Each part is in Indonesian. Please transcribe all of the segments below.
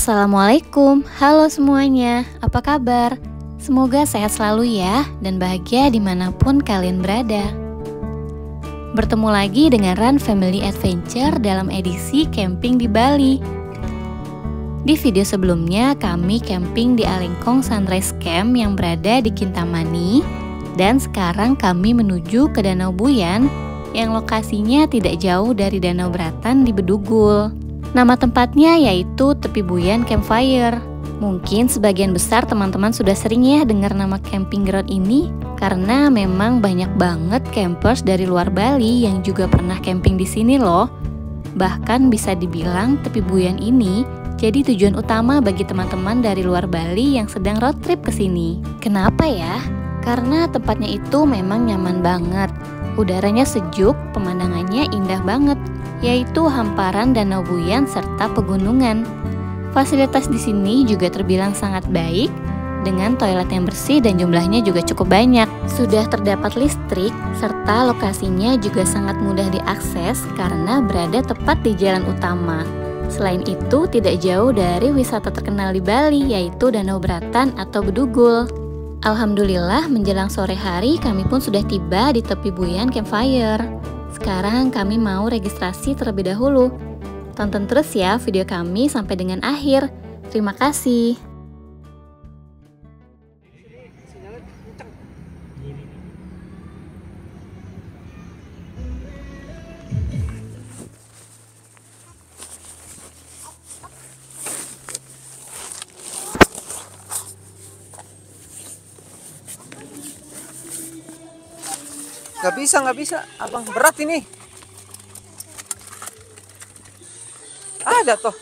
Assalamualaikum, halo semuanya, apa kabar? Semoga sehat selalu ya, dan bahagia dimanapun kalian berada. Bertemu lagi dengan Run Family Adventure dalam edisi camping di Bali. Di video sebelumnya, kami camping di Alengkong Sunrise Camp yang berada di Kintamani, dan sekarang kami menuju ke Danau Buyan yang lokasinya tidak jauh dari Danau Beratan di Bedugul. Nama tempatnya yaitu Tepi Buyan Campfire. Mungkin sebagian besar teman-teman sudah sering ya dengar nama camping ground ini, karena memang banyak banget campers dari luar Bali yang juga pernah camping di sini loh. Bahkan bisa dibilang Tepi Buyan ini jadi tujuan utama bagi teman-teman dari luar Bali yang sedang road trip ke sini. Kenapa ya? Karena tempatnya itu memang nyaman banget. Udaranya sejuk, pemandangannya indah banget, yaitu hamparan Danau Buyan serta pegunungan. Fasilitas di sini juga terbilang sangat baik, dengan toilet yang bersih dan jumlahnya juga cukup banyak. Sudah terdapat listrik, serta lokasinya juga sangat mudah diakses karena berada tepat di jalan utama. Selain itu, tidak jauh dari wisata terkenal di Bali, yaitu Danau Beratan atau Bedugul. Alhamdulillah, menjelang sore hari kami pun sudah tiba di Tepi Buyan Campfire. Sekarang kami mau registrasi terlebih dahulu. Tonton terus ya video kami sampai dengan akhir. Terima kasih. Nggak bisa, abang berat ini. Ada toh.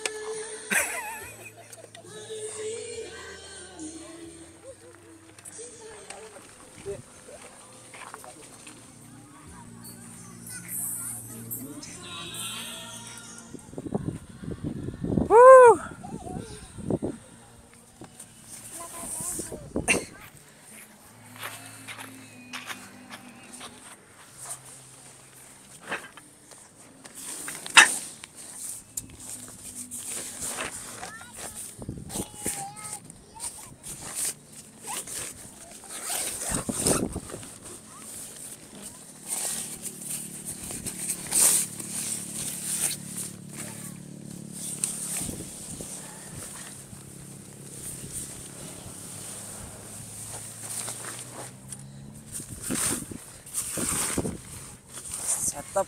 Setup.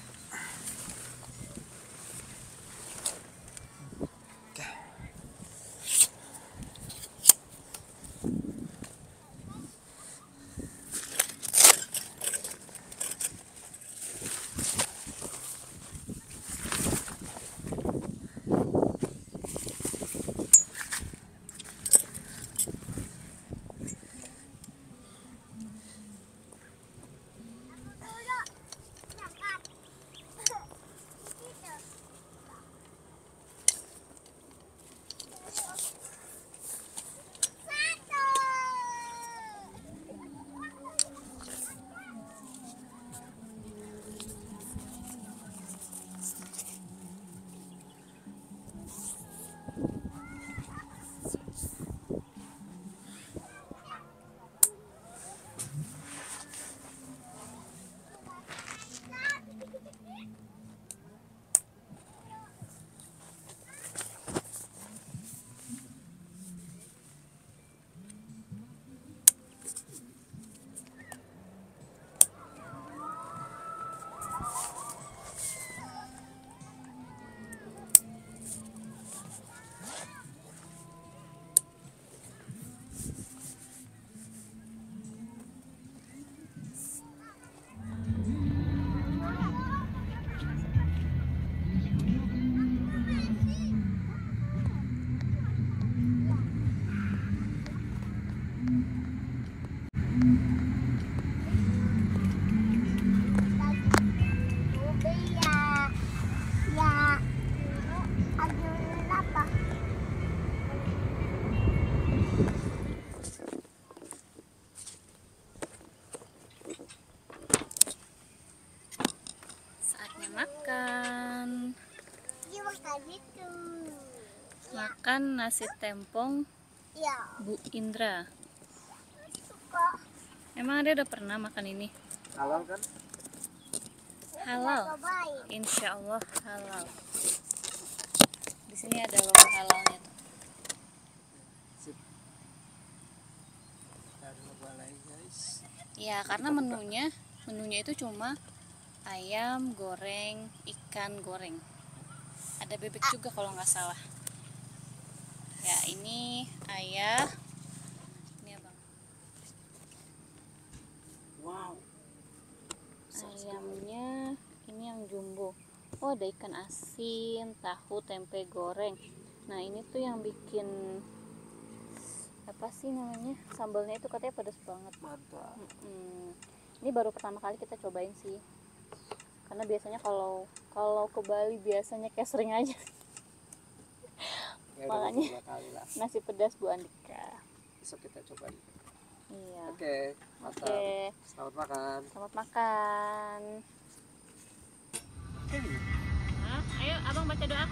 Saatnya makan. makan nasi tempong Bu Indra. Emang dia udah pernah makan ini? Halal kan? Halal. Insya Allah halal. Di sini ada logo halalnya tuh. Sip. Kita ada logo lagi guys. Ya, karena menunya itu cuma ayam goreng, ikan goreng. Ada bebek juga kalau nggak salah. Ya, ini ayah. Ini abang. Wow. Ayamnya ini yang jumbo. Oh, ada ikan asin, tahu, tempe goreng. Nah, ini tuh yang bikin apa sih namanya? Sambalnya itu katanya pedas banget. Mantap. Ini baru pertama kali kita cobain sih. Karena biasanya kalau ke Bali biasanya kayak sering aja. Ya, Makanya kali lah. nasi pedas Bu Andika. Besok kita coba. Iya. Oke, mantap. Oke. Selamat makan. Selamat makan. Ayo abang baca doa.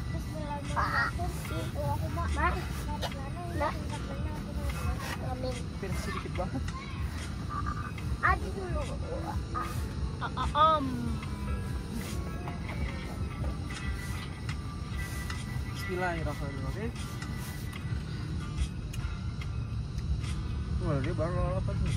Pindah sedikit banget. Aduh dulu. Om. Bismillahirrahmanirrahim. Wah, dia baru apa tuh?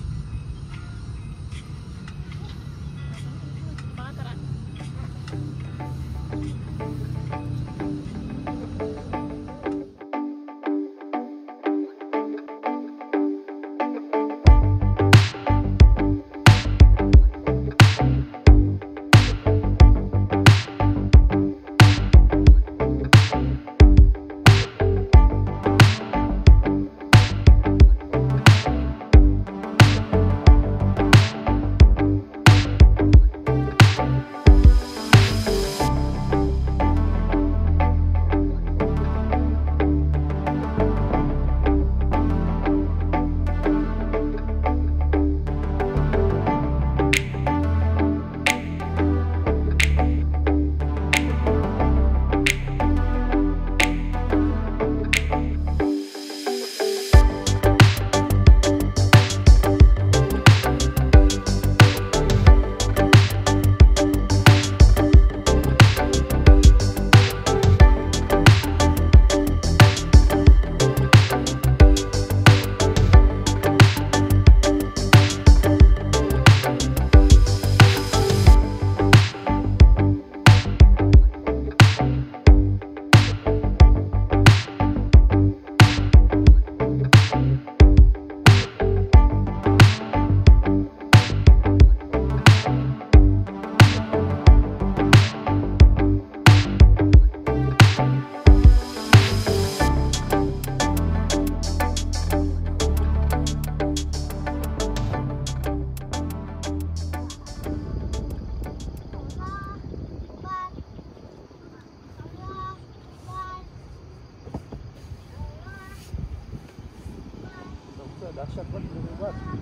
Dahsyat banget, bener banget.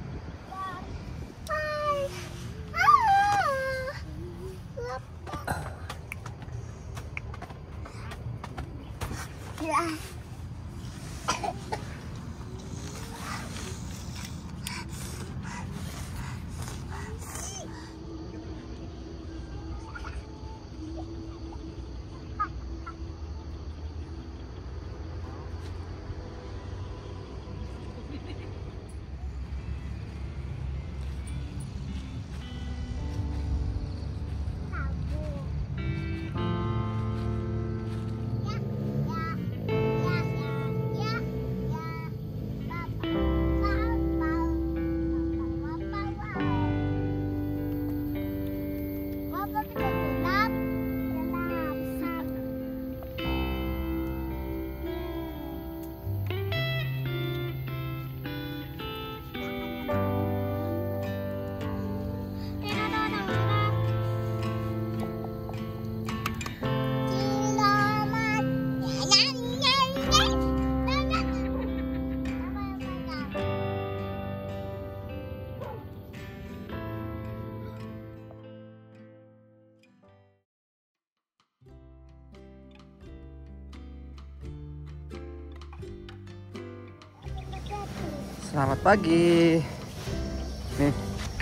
Selamat pagi. Nih.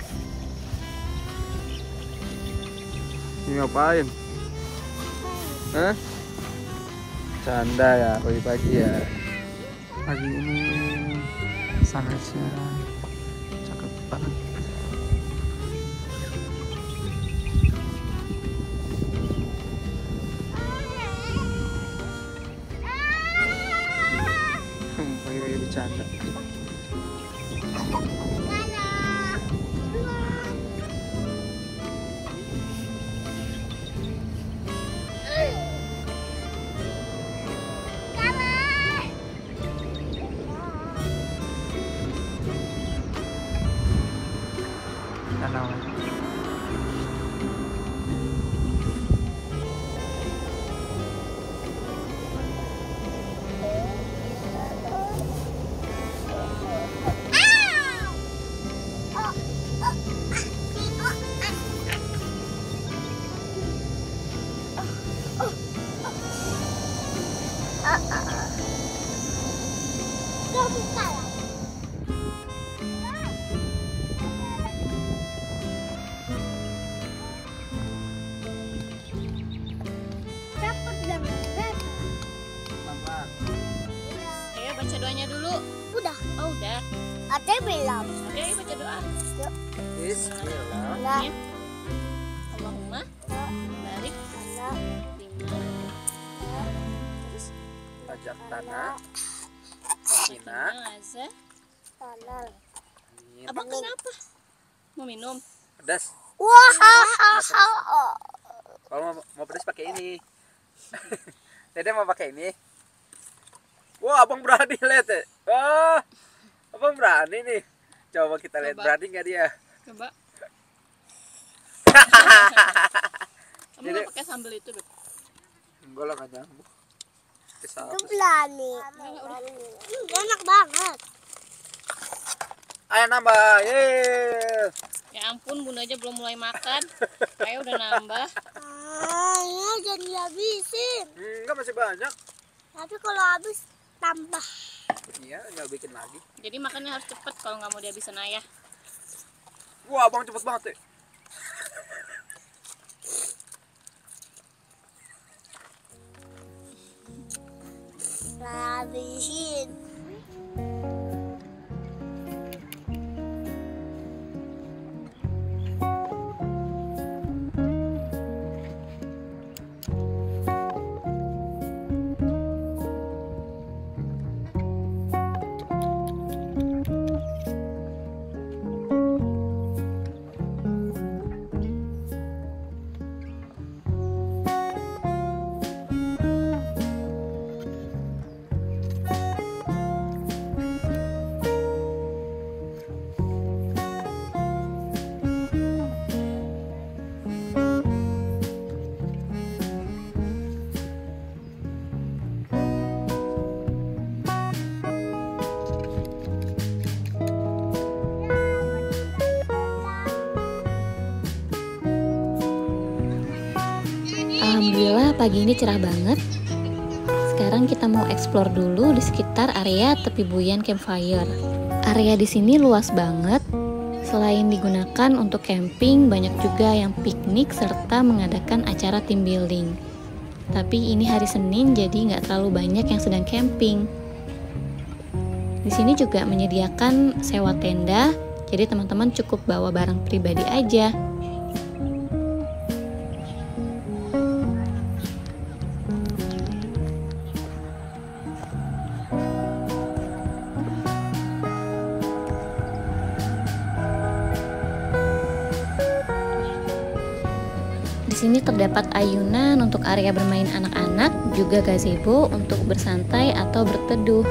Ini ngapain? Hah? Canda ya pagi-pagi ya. Pagi ini sunrise-nya cakep banget. Pagi-pagi bercanda. Danau. Ayo baca doanya dulu. Udah. Oh udah. Ada belum? Oke, ayo baca doa. Bismillah. Nah, Allahumma barik anak, lima. Terus Pajak tanah. Cina. Aza. tanah. Abang kenapa? Mau minum? Pedas. Wah, Kalau mau pedas pakai ini. Dede mau pakai ini. Wah, abang berani lihat ya. Wah, abang berani nih. Coba kita lihat Coba. berani nggak dia. Coba. Kamu Jadi- nggak pakai sambal itu, Beb? Enggak lah, nggak nyambung. Kesal. itu berani. Enak banget. Ayo nambah. Yeay. Ya ampun, Bunda aja belum mulai makan. Ayo udah nambah. Ya jangan dihabisin. Enggak, masih banyak. Tapi kalau habis tambah. Iya, tinggal bikin lagi. Jadi makannya harus cepet kalau nggak mau dihabisin ayah. Wah, abang cepet banget ya. Habisin. Alhamdulillah pagi ini cerah banget. Sekarang kita mau explore dulu di sekitar area tepi buian campfire. Area di sini luas banget. Selain digunakan untuk camping, banyak juga yang piknik serta mengadakan acara team building. Tapi ini hari Senin, jadi nggak terlalu banyak yang sedang camping. Di sini juga menyediakan sewa tenda, jadi teman-teman cukup bawa barang pribadi aja. Di sini terdapat ayunan untuk area bermain anak-anak, juga gazebo untuk bersantai atau berteduh.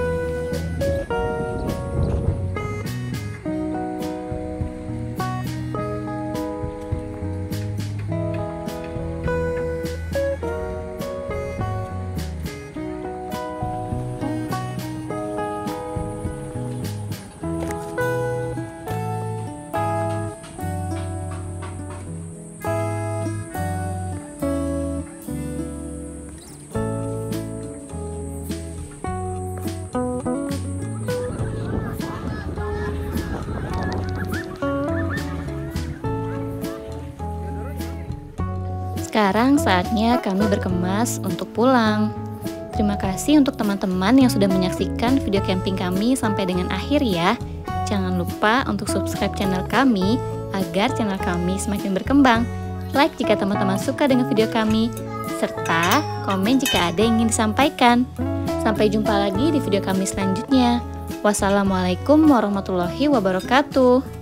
Sekarang saatnya kami berkemas untuk pulang. Terima kasih untuk teman-teman yang sudah menyaksikan video camping kami sampai dengan akhir ya. Jangan lupa untuk subscribe channel kami agar channel kami semakin berkembang. Like jika teman-teman suka dengan video kami, serta komen jika ada yang ingin disampaikan. Sampai jumpa lagi di video kami selanjutnya. Wassalamualaikum warahmatullahi wabarakatuh.